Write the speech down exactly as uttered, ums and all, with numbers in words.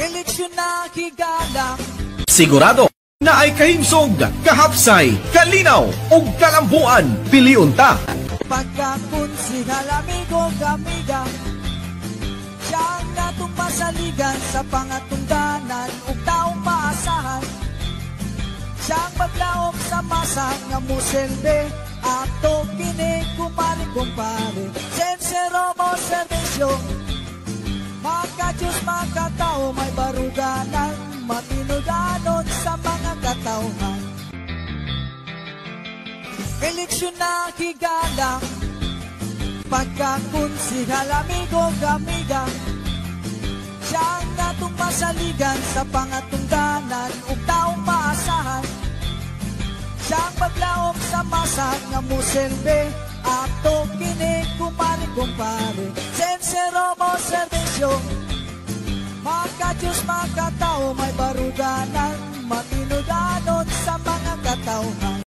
Eleksyon na higala. Sigurado na ay kahimsog, kahapsay, kalinaw, ug kalambuan, piliun ta. Pagkakunsigal, amigo, amiga, siyang natong masaligan sa pangatungdanan ug taong maasahan. Siyang maglaok sa masang nga muselbe, ato kini kumari kumpare. Sensero mo servisyo, makajus makatao, may baruganan, matinudanon sa mga katauhan. Eleksyon na higala, pagkakunsigal, amigo, amiga, siyang natong masaligan sa pangatungdanan ug taong maasahan. Siyang maglaok sa masang nga muselbe, ato kini kumari kumpare. Sensero mo servisyo, makajus makatao, may baruganan, matinudanon sa mga katauhan.